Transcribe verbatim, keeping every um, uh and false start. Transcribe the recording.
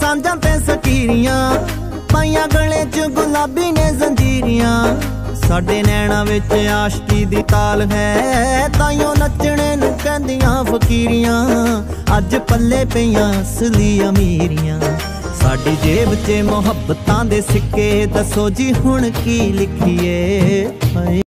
ਸਾਂਝਾਂ ਤੇ ਸਕੀਰੀਆਂ, ਪਾਈਆਂ ਗਲੇ ਚ ਗੁਲਾਬੀ ने जंजीरियां। साडे नैना विच आशकी दी ताल है, ताइयों नचने नूं कहंदियां फकीरियां। अज पल्ले पईयां असली अमीरियां, साडी जेब च मुहब्बतां दे सिक्के, दसो जी हुण की लिखिए।